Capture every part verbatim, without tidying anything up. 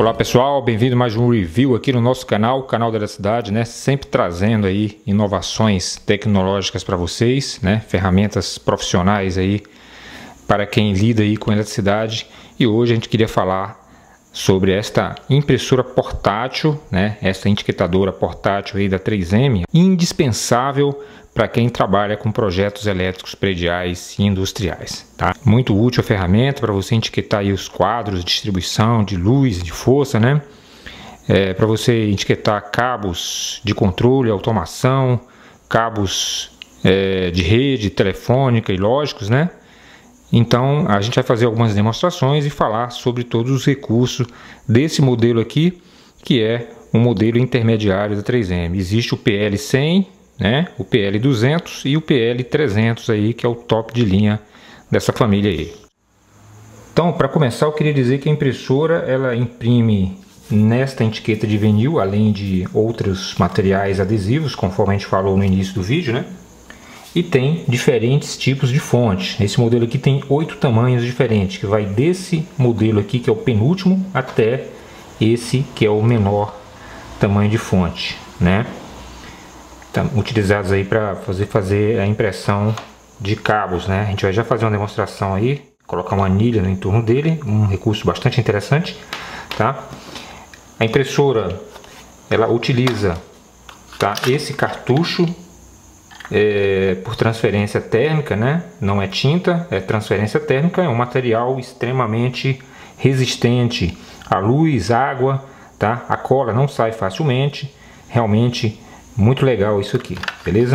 Olá pessoal, bem-vindo a mais um review aqui no nosso canal, canal da Eletricidade, né? Sempre trazendo aí inovações tecnológicas para vocês, né? Ferramentas profissionais aí para quem lida aí com eletricidade. E hoje a gente queria falar sobre esta impressora portátil, né? Esta etiquetadora portátil aí da três M, indispensável para quem trabalha com projetos elétricos prediais e industriais, tá? Muito útil a ferramenta para você etiquetar aí os quadros de distribuição de luz, de força, né? É, para você etiquetar cabos de controle, automação, cabos é, de rede telefônica e lógicos, né? Então a gente vai fazer algumas demonstrações e falar sobre todos os recursos desse modelo aqui, que é um modelo intermediário da três M. Existe o P L cem, né, o P L duzentos e o P L trezentos aí, que é o top de linha dessa família aí. Então, para começar, eu queria dizer que a impressora ela imprime nesta etiqueta de vinil, além de outros materiais adesivos, conforme a gente falou no início do vídeo, né? E tem diferentes tipos de fonte. Esse modelo aqui tem oito tamanhos diferentes, que vai desse modelo aqui, que é o penúltimo, até esse que é o menor tamanho de fonte, né? Utilizados aí para fazer, fazer a impressão de cabos, né? A gente vai já fazer uma demonstração aí, colocar uma anilha no entorno dele, um recurso bastante interessante, tá? A impressora ela utiliza, tá, esse cartucho é, por transferência térmica, né? Não é tinta, é transferência térmica, é um material extremamente resistente à luz, água, tá? A cola não sai facilmente, realmente muito legal isso aqui, beleza?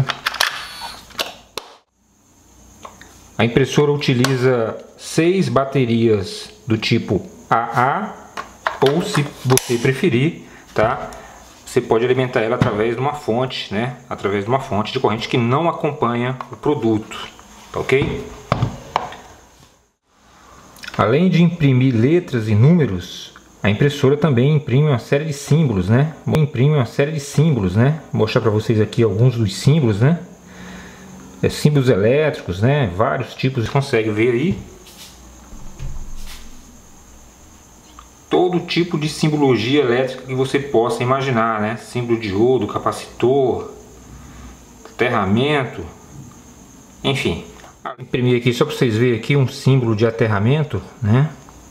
A impressora utiliza seis baterias do tipo A A, ou se você preferir, tá? Você pode alimentar ela através de uma fonte, né? Através de uma fonte de corrente que não acompanha o produto, tá ok? Além de imprimir letras e números, a impressora também imprime uma série de símbolos, né? Imprime uma série de símbolos, né? Vou mostrar para vocês aqui alguns dos símbolos, né? É, símbolos elétricos, né? Vários tipos, você consegue ver aí. Todo tipo de simbologia elétrica que você possa imaginar, né? Símbolo de diodo, capacitor, aterramento, enfim. Vou imprimir aqui só para vocês verem aqui um símbolo de aterramento, né?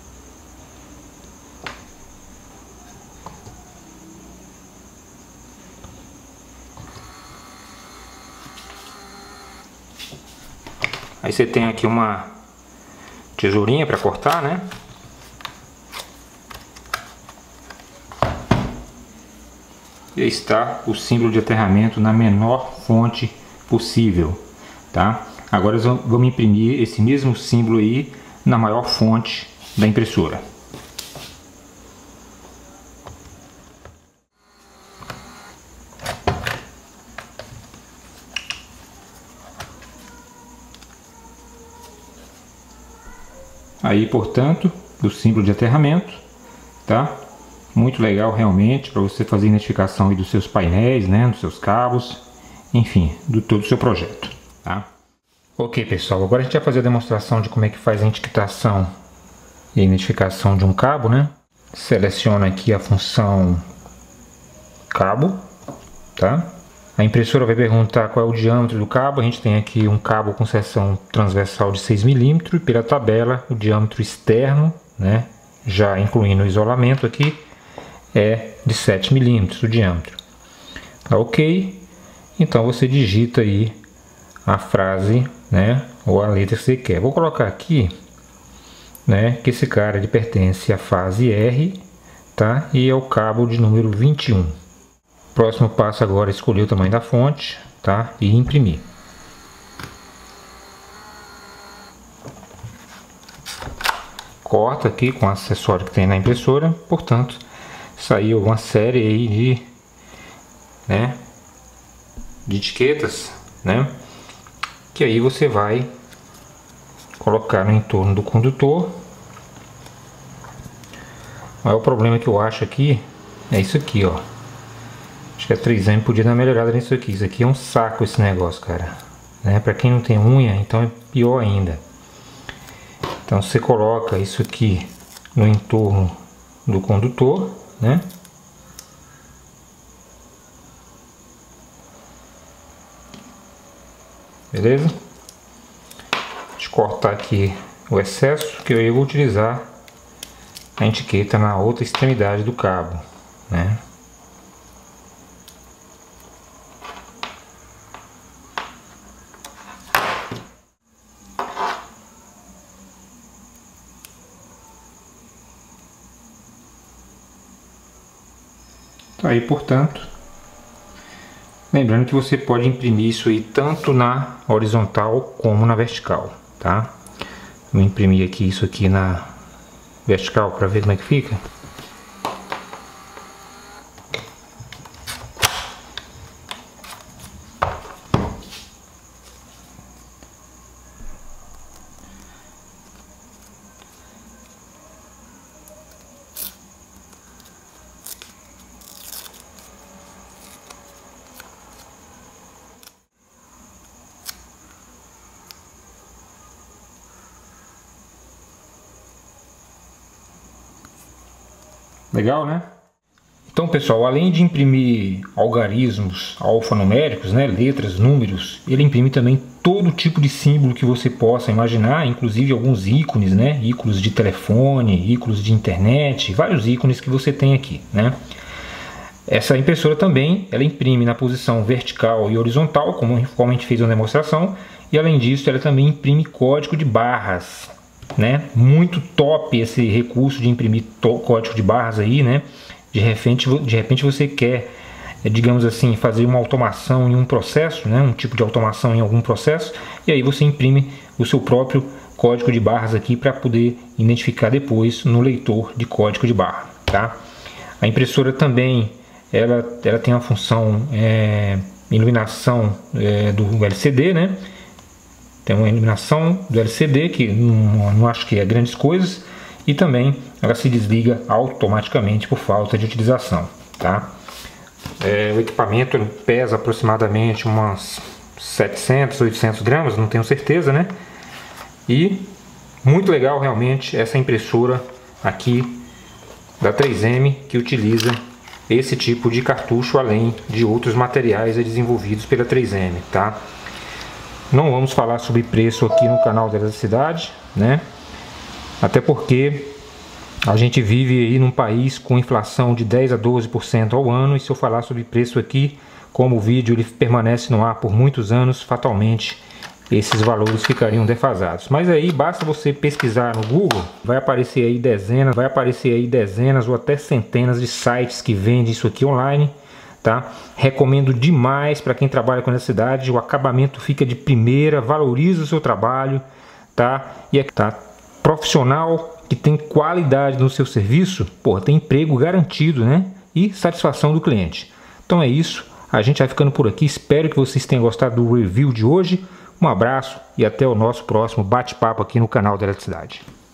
Aí você tem aqui uma tesourinha para cortar, né? E aí está o símbolo de aterramento na menor fonte possível, tá? Agora vamos imprimir esse mesmo símbolo aí na maior fonte da impressora. Aí, portanto, o símbolo de aterramento, tá? Muito legal realmente para você fazer identificação aí dos seus painéis, né? Dos seus cabos, enfim, do todo o seu projeto, tá? Ok, pessoal, agora a gente vai fazer a demonstração de como é que faz a etiquetação e a identificação de um cabo, né? Seleciona aqui a função cabo, tá? A impressora vai perguntar qual é o diâmetro do cabo. A gente tem aqui um cabo com seção transversal de seis milímetros e pela tabela o diâmetro externo, né, já incluindo o isolamento aqui, é de sete milímetros o diâmetro. Tá ok? Então você digita aí a frase, né, ou a letra que você quer. Vou colocar aqui, né, que esse cara ele pertence à fase R, tá? E é o cabo de número vinte e um. Próximo passo agora é escolher o tamanho da fonte, tá? E imprimir. Corta aqui com o acessório que tem na impressora, portanto, saiu uma série aí de, né, de etiquetas, né? Que aí você vai colocar no entorno do condutor. O maior problema que eu acho aqui é isso aqui, ó. Acho que a três M podia dar uma melhorada nisso aqui. Isso aqui é um saco esse negócio, cara, né? Pra quem não tem unha, então é pior ainda. Então você coloca isso aqui no entorno do condutor, né? Beleza? Deixa eu cortar aqui o excesso, que eu vou utilizar a etiqueta na outra extremidade do cabo, né? Tá aí, portanto, lembrando que você pode imprimir isso aí tanto na horizontal como na vertical, tá? Vou imprimir aqui isso aqui na vertical para ver como é que fica. Legal, né? Então, pessoal, além de imprimir algarismos alfanuméricos, né, letras, números, ele imprime também todo tipo de símbolo que você possa imaginar, inclusive alguns ícones, né, ícones de telefone, ícones de internet, vários ícones que você tem aqui, né? Essa impressora também, ela imprime na posição vertical e horizontal, como, como a gente fez na demonstração, e além disso, ela também imprime código de barras, né? Muito top esse recurso de imprimir código de barras aí, né? De repente, de repente você quer, digamos assim, fazer uma automação em um processo, né? Um tipo de automação em algum processo, e aí você imprime o seu próprio código de barras aqui para poder identificar depois no leitor de código de barra, tá? A impressora também, ela, ela tem a função é, iluminação é, do L C D, né? Tem uma iluminação do L C D, que não, não acho que é grandes coisas, e também ela se desliga automaticamente por falta de utilização, tá? É, o equipamento ele pesa aproximadamente umas setecentos, oitocentos gramas, não tenho certeza, né? E muito legal realmente essa impressora aqui da três M, que utiliza esse tipo de cartucho, além de outros materiais desenvolvidos pela três M, tá? Não vamos falar sobre preço aqui no canal da Eletricidade, né? Até porque a gente vive aí num país com inflação de dez a doze por cento ao ano, e se eu falar sobre preço aqui, como o vídeo ele permanece no ar por muitos anos, fatalmente esses valores ficariam defasados. Mas aí basta você pesquisar no Google, vai aparecer aí dezenas, vai aparecer aí dezenas ou até centenas de sites que vendem isso aqui online. Tá? Recomendo demais para quem trabalha com eletricidade, o acabamento fica de primeira, valoriza o seu trabalho, tá? E é tá? Profissional que tem qualidade no seu serviço, pô, tem emprego garantido, né? E satisfação do cliente. Então é isso, a gente vai ficando por aqui, espero que vocês tenham gostado do review de hoje. Um abraço e até o nosso próximo bate-papo aqui no canal da Eletricidade.